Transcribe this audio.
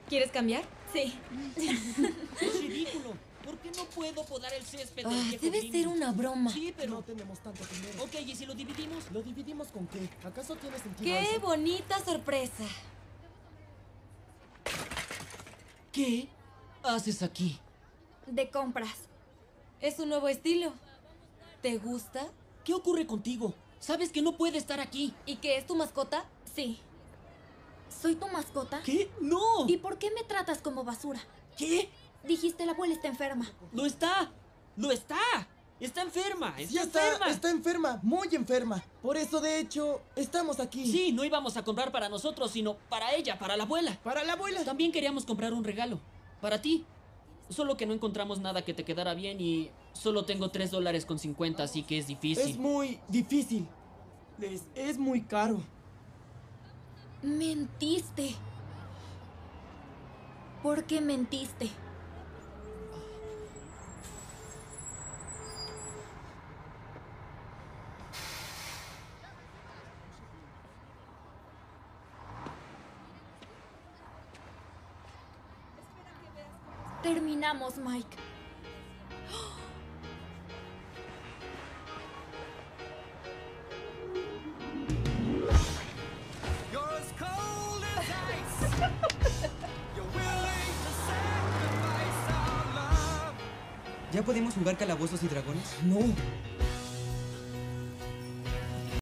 ¿Quieres cambiar? Sí. Es ridículo. ¿Por qué no puedo podar el césped del viejo Debe gringo? ser una broma. Sí, pero... No tenemos tanto dinero. Ok, ¿y si lo dividimos? ¿Lo dividimos con qué? ¿Acaso tiene sentido ¡Qué eso? bonita sorpresa! ¿Qué haces aquí? De compras. Es un nuevo estilo. ¿Te gusta? ¿Qué ocurre contigo? ¿Sabes que no puede estar aquí? ¿Y qué es tu mascota? Sí. ¿Soy tu mascota? ¿Qué? ¡No! ¿Y por qué me tratas como basura? ¿Qué? Dijiste la abuela está enferma. ¡Lo está! ¡Lo está! ¡Está enferma! Sí, ¡Está enferma! está enferma, muy enferma. Por eso, de hecho, estamos aquí. Sí, no íbamos a comprar para nosotros, sino para ella, para la abuela. Para la abuela. También queríamos comprar un regalo. Para ti. Solo que no encontramos nada que te quedara bien y solo tengo $3.50, así que es difícil. Es muy difícil. Es muy caro. Mentiste. ¿Por qué mentiste? Terminamos, Mike. You're as cold as ice. You're willing to sacrifice our love. ¿Ya podemos jugar calabozos y dragones? No,